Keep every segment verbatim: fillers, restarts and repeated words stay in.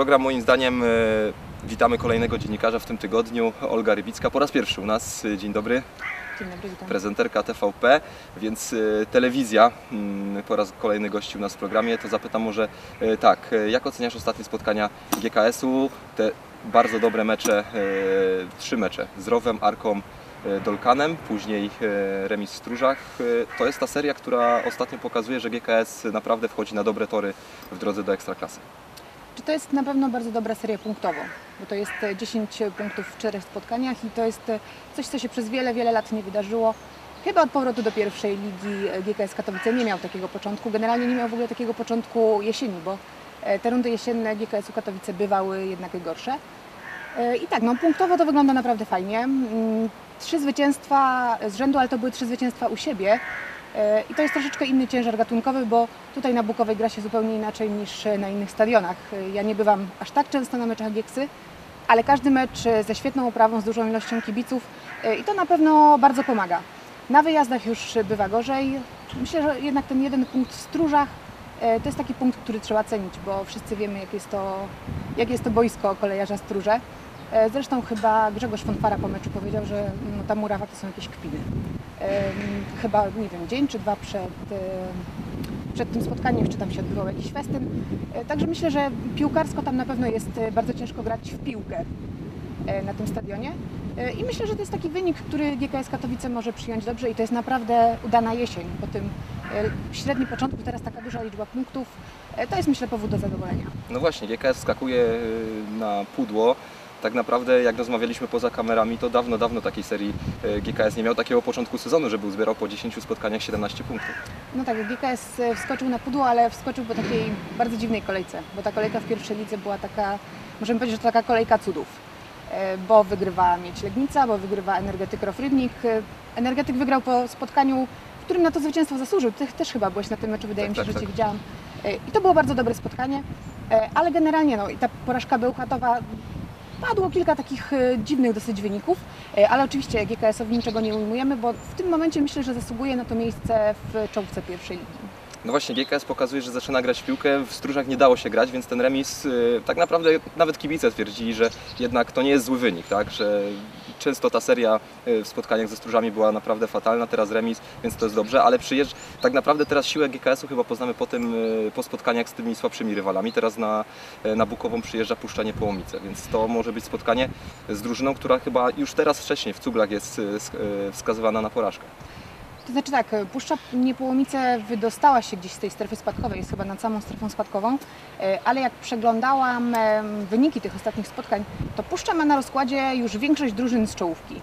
program moim zdaniem. Witamy kolejnego dziennikarza w tym tygodniu, Olga Rybicka, po raz pierwszy u nas. Dzień dobry. Dzień dobry, witam. Prezenterka T V P, więc telewizja po raz kolejny gości u nas w programie. To zapytam może tak, jak oceniasz ostatnie spotkania G K S-u? Te bardzo dobre mecze, trzy mecze z Rowem, Arką, Dolkanem, później remis w Stróżach. To jest ta seria, która ostatnio pokazuje, że G K S naprawdę wchodzi na dobre tory w drodze do Ekstraklasy. Czy to jest na pewno bardzo dobra seria punktowo, bo to jest dziesięć punktów w czterech spotkaniach i to jest coś, co się przez wiele, wiele lat nie wydarzyło. Chyba od powrotu do pierwszej ligi G K S Katowice nie miał takiego początku, generalnie nie miał w ogóle takiego początku jesieni, bo te rundy jesienne G K S-u Katowice bywały jednak gorsze. I tak, no punktowo to wygląda naprawdę fajnie. Trzy zwycięstwa z rzędu, ale to były trzy zwycięstwa u siebie. I to jest troszeczkę inny ciężar gatunkowy, bo tutaj na Bukowej gra się zupełnie inaczej niż na innych stadionach. Ja nie bywam aż tak często na meczach Gieksy, ale każdy mecz ze świetną oprawą, z dużą ilością kibiców i to na pewno bardzo pomaga. Na wyjazdach już bywa gorzej. Myślę, że jednak ten jeden punkt w Stróżach to jest taki punkt, który trzeba cenić, bo wszyscy wiemy, jak jest to, jak jest to boisko kolejarza Stróże. Zresztą chyba Grzegorz Fonfara po meczu powiedział, że no, ta murawa to są jakieś kpiny. Chyba, nie wiem, dzień czy dwa przed, przed tym spotkaniem, czy tam się odbywał jakiś festyn. Także myślę, że piłkarsko tam na pewno jest bardzo ciężko grać w piłkę na tym stadionie. I myślę, że to jest taki wynik, który G K S Katowice może przyjąć dobrze i to jest naprawdę udana jesień. Po tym średnim początku, teraz taka duża liczba punktów, to jest, myślę, powód do zadowolenia. No właśnie, G K S skakuje na pudło. Tak naprawdę, jak rozmawialiśmy poza kamerami, to dawno, dawno takiej serii G K S nie miał takiego początku sezonu, żeby uzbierał po dziesięciu spotkaniach siedemnaście punktów. No tak, G K S wskoczył na pudło, ale wskoczył po takiej bardzo dziwnej kolejce, bo ta kolejka w pierwszej lidze była taka, możemy powiedzieć, że to taka kolejka cudów, bo wygrywa Miedź Legnica, bo wygrywa Energetyk Row Rybnik. Energetyk wygrał po spotkaniu, w którym na to zwycięstwo zasłużył. Ty też chyba byłeś na tym meczu, wydaje tak, mi się, tak, że Cię tak. widziałam. I to było bardzo dobre spotkanie, ale generalnie no, i ta porażka bełchatowa. Padło kilka takich dziwnych dosyć wyników, ale oczywiście G K S-owi niczego nie ujmujemy, bo w tym momencie myślę, że zasługuje na to miejsce w czołówce pierwszej ligi. No właśnie, G K S pokazuje, że zaczyna grać w piłkę, w Stróżach nie dało się grać, więc ten remis, tak naprawdę nawet kibice twierdzili, że jednak to nie jest zły wynik, tak? Że często ta seria w spotkaniach ze Stróżami była naprawdę fatalna, teraz remis, więc to jest dobrze, ale przyjeżdż... tak naprawdę teraz siłę G K S-u chyba poznamy po tym, po spotkaniach z tymi słabszymi rywalami. Teraz na, na Bukową przyjeżdża Puszcza Niepołomice, więc to może być spotkanie z drużyną, która chyba już teraz wcześniej w cuglach jest wskazywana na porażkę. To znaczy tak, Puszcza Niepołomice wydostała się gdzieś z tej strefy spadkowej, jest chyba nad samą strefą spadkową, ale jak przeglądałam wyniki tych ostatnich spotkań, to Puszcza ma na rozkładzie już większość drużyn z czołówki.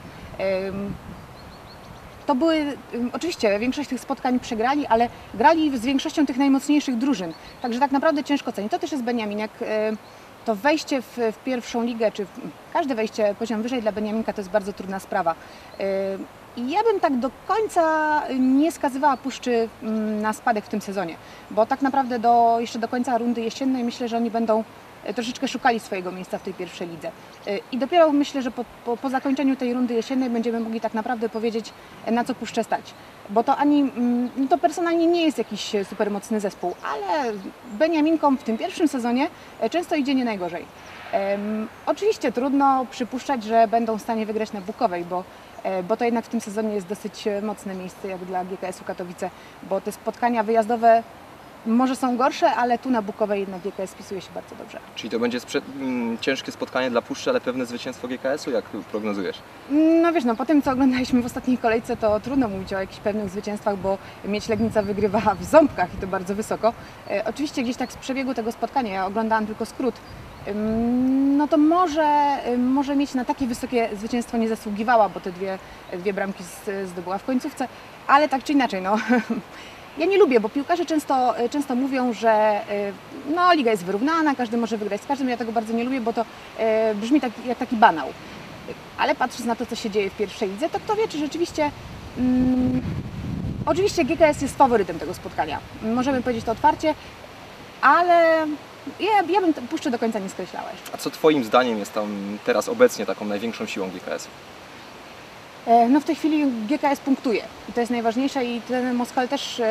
To były, oczywiście większość tych spotkań przegrali, ale grali z większością tych najmocniejszych drużyn, także tak naprawdę ciężko cenić. To też jest Beniaminek. To wejście w, w pierwszą ligę, czy w, każde wejście poziom wyżej dla Beniaminka to jest bardzo trudna sprawa. I ja bym tak do końca nie skazywała Puszczy na spadek w tym sezonie, bo tak naprawdę do, jeszcze do końca rundy jesiennej myślę, że oni będą troszeczkę szukali swojego miejsca w tej pierwszej lidze. I dopiero myślę, że po, po, po zakończeniu tej rundy jesiennej będziemy mogli tak naprawdę powiedzieć, na co Puszczę stać. Bo to ani, no to personalnie nie jest jakiś super mocny zespół, ale Beniaminkom w tym pierwszym sezonie często idzie nie najgorzej. Um, oczywiście trudno przypuszczać, że będą w stanie wygrać na Bukowej, bo, bo to jednak w tym sezonie jest dosyć mocne miejsce jak dla G K S-u Katowice, bo te spotkania wyjazdowe może są gorsze, ale tu na Bukowej jednak G K S spisuje się bardzo dobrze. Czyli to będzie sprzed... ciężkie spotkanie dla Puszczy, ale pewne zwycięstwo G K S-u, jak prognozujesz? No wiesz, no po tym co oglądaliśmy w ostatniej kolejce, to trudno mówić o jakichś pewnych zwycięstwach, bo Miedź Legnica wygrywa w Ząbkach i to bardzo wysoko. E, oczywiście gdzieś tak z przebiegu tego spotkania, ja oglądałam tylko skrót, no to może, może mieć na takie wysokie zwycięstwo nie zasługiwała, bo te dwie, dwie bramki zdobyła w końcówce, ale tak czy inaczej, no ja nie lubię, bo piłkarze często, często mówią, że no, liga jest wyrównana, każdy może wygrać z każdym. Ja tego bardzo nie lubię, bo to e, brzmi tak, jak taki banał. Ale patrząc na to, co się dzieje w pierwszej lidze, to kto wie, czy rzeczywiście... Mm, oczywiście G K S jest faworytem tego spotkania. Możemy powiedzieć to otwarcie, ale ja, ja bym Puszczy do końca nie skreślała jeszcze. A co Twoim zdaniem jest tam teraz obecnie taką największą siłą G K S-u? No w tej chwili G K S punktuje i to jest najważniejsze i ten Moskal też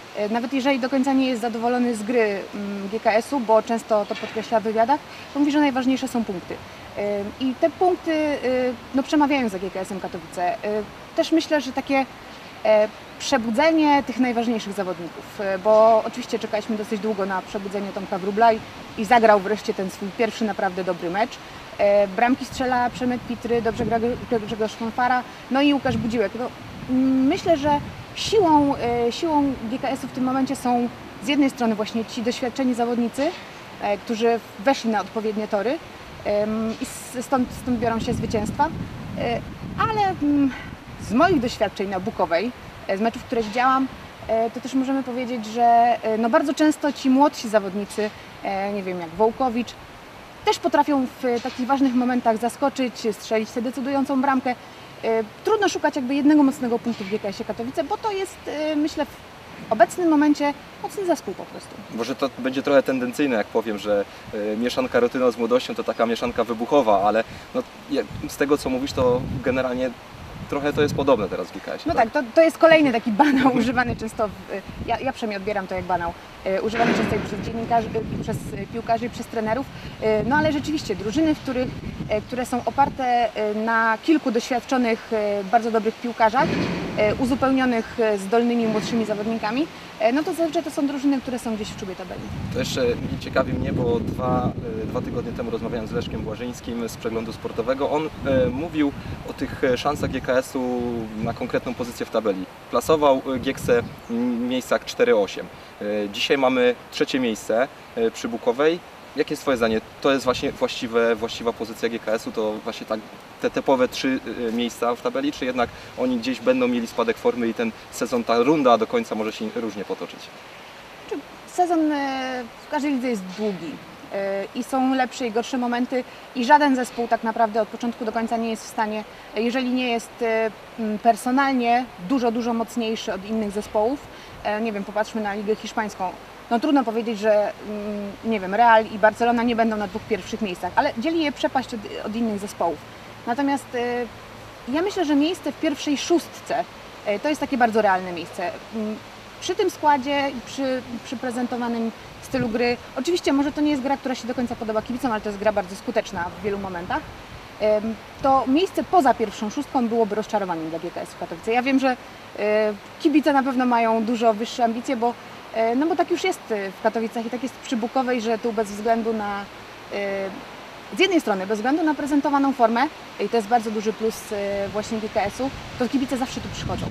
e, nawet jeżeli do końca nie jest zadowolony z gry mm, G K S u, bo często to podkreśla w wywiadach, to mówi, że najważniejsze są punkty. E, I te punkty e, no, przemawiają za G K S em Katowice. E, Też myślę, że takie e, przebudzenie tych najważniejszych zawodników, e, bo oczywiście czekaliśmy dosyć długo na przebudzenie Tomka Wróbla i, i zagrał wreszcie ten swój pierwszy naprawdę dobry mecz. E, Bramki strzela Przemek Pitry, dobrze gra Grzegorz Fanfara, no i Łukasz Budziłek. No, mm, myślę, że siłą, e, siłą G K S u w tym momencie są z jednej strony właśnie ci doświadczeni zawodnicy, e, którzy weszli na odpowiednie tory e, i s- stąd, stąd biorą się zwycięstwa, e, ale mm, z moich doświadczeń na Bukowej, e, z meczów, które widziałam, e, to też możemy powiedzieć, że e, no bardzo często ci młodsi zawodnicy, e, nie wiem, jak Wołkowicz, też potrafią w takich ważnych momentach zaskoczyć, strzelić tę decydującą bramkę. E, Trudno szukać jakby jednego mocnego punktu w G K S ie Katowice, bo to jest, e, myślę, w obecnym momencie mocny zespół po prostu. Może to będzie trochę tendencyjne, jak powiem, że y, mieszanka Rotyno z młodością to taka mieszanka wybuchowa, ale no, ja, z tego co mówisz, to generalnie trochę to jest podobne teraz w G K S ie. No tak, to, to jest kolejny taki banał używany często, w, ja, ja przynajmniej odbieram to jak banał, e, używany często i przez dziennikarzy, e, przez piłkarzy i przez trenerów, e, no ale rzeczywiście drużyny, w których, e, które są oparte e, na kilku doświadczonych, e, bardzo dobrych piłkarzach, e, uzupełnionych e, zdolnymi młodszymi zawodnikami, e, no to zazwyczaj to są drużyny, które są gdzieś w czubie tabeli. To jeszcze ciekawi mnie, bo dwa, y, dwa tygodnie temu rozmawiałem z Leszkiem Błażyńskim z Przeglądu Sportowego. On y, mówił o tych y, szansach G K S u na konkretną pozycję w tabeli. Plasował y, Gieksę w miejscach cztery osiem. Y, Dzisiaj mamy trzecie miejsce y, przy Bukowej. Jakie jest Twoje zdanie? To jest właśnie właściwe, właściwa pozycja G K S u? To właśnie tak te typowe trzy y, miejsca w tabeli, czy jednak oni gdzieś będą mieli spadek formy i ten sezon, ta runda do końca może się różnie potoczyć? Sezon e, w każdej lidze jest długi e, i są lepsze i gorsze momenty i żaden zespół tak naprawdę od początku do końca nie jest w stanie, e, jeżeli nie jest e, m, personalnie dużo, dużo mocniejszy od innych zespołów, e, nie wiem, popatrzmy na Ligę Hiszpańską, no trudno powiedzieć, że mm, nie wiem, Real i Barcelona nie będą na dwóch pierwszych miejscach, ale dzieli je przepaść od, od innych zespołów. Natomiast e, ja myślę, że miejsce w pierwszej szóstce e, to jest takie bardzo realne miejsce. Mm, Przy tym składzie i przy, przy prezentowanym stylu gry, oczywiście może to nie jest gra, która się do końca podoba kibicom, ale to jest gra bardzo skuteczna w wielu momentach, em, to miejsce poza pierwszą szóstką byłoby rozczarowaniem dla G K S u Katowice. Ja wiem, że e, kibice na pewno mają dużo wyższe ambicje, bo, e, no bo tak już jest w Katowicach i tak jest przy Bukowej, że tu bez względu na e, z jednej strony, bez względu na prezentowaną formę, i to jest bardzo duży plus e, właśnie G K S u, to kibice zawsze tu przychodzą.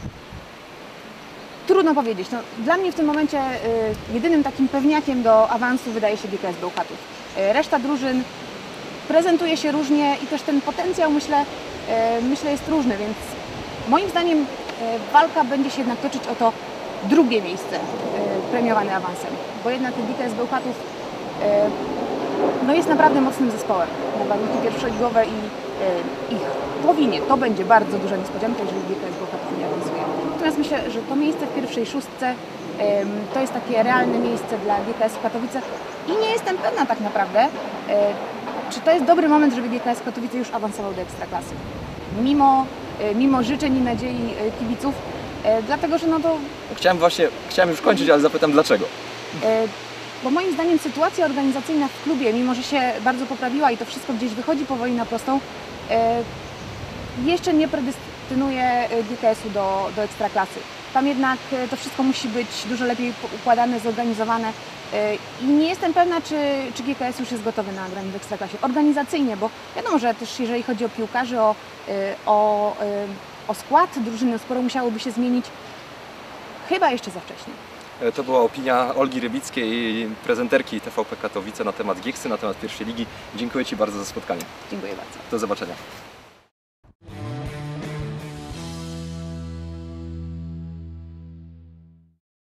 Trudno powiedzieć. No, dla mnie w tym momencie y, jedynym takim pewniakiem do awansu wydaje się G K S Bełchatów. Y, reszta drużyn prezentuje się różnie i też ten potencjał myślę, y, myślę jest różny, więc moim zdaniem y, walka będzie się jednak toczyć o to drugie miejsce y, premiowane awansem, bo jednak G K S Bełchatów y, no jest naprawdę mocnym zespołem na warunki pierwszoligowe i y, ich powinie. To będzie bardzo duża niespodzianka, jeżeli G K S Bełchatów nie awansuje. Natomiast myślę, że to miejsce w pierwszej szóstce ym, to jest takie realne miejsce dla G K S u Katowice i nie jestem pewna tak naprawdę, y, czy to jest dobry moment, żeby G K S Katowice już awansował do Ekstraklasy. Mimo, y, mimo życzeń i nadziei y, kibiców, y, dlatego że no to... Chciałem właśnie, chciałem już kończyć, ale zapytam dlaczego. y, Bo moim zdaniem sytuacja organizacyjna w klubie, mimo że się bardzo poprawiła i to wszystko gdzieś wychodzi powoli na prostą, y, jeszcze nie predestynuje G K S u do, do Ekstraklasy. Tam jednak y, to wszystko musi być dużo lepiej układane, zorganizowane y, i nie jestem pewna, czy, czy G K S już jest gotowy na granie w Ekstraklasie. Organizacyjnie, bo wiadomo, że też jeżeli chodzi o piłkarzy, o, y, o, y, o skład drużyny, sporo musiałoby się zmienić, chyba jeszcze za wcześnie. To była opinia Olgi Rybickiej, prezenterki T V P Katowice na temat Gieksy, na temat pierwszej ligi. Dziękuję Ci bardzo za spotkanie. Dziękuję bardzo. Do zobaczenia.